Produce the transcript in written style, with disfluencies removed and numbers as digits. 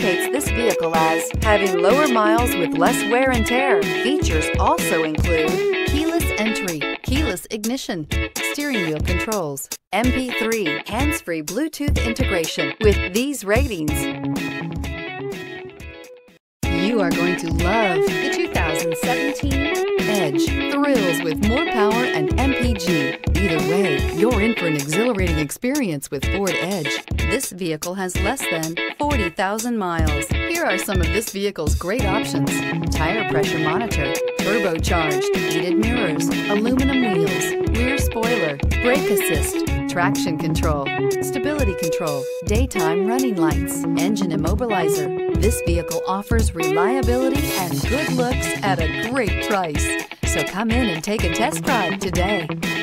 indicates this vehicle as having lower miles with less wear and tear. Features also include keyless entry, keyless ignition, steering wheel controls, MP3, hands-free Bluetooth integration. With these ratings, you are going to love the 2017 Edge. Thrills with more power and MPG. Either way, you're in for an exhilarating experience with Ford Edge. This vehicle has less than 40,000 miles. Here are some of this vehicle's great options: tire pressure monitor, turbocharged, heated mirrors, aluminum wheels, rear spoiler, brake assist, traction control, stability control, daytime running lights, engine immobilizer. This vehicle offers reliability and good looks at a great price. So come in and take a test drive today.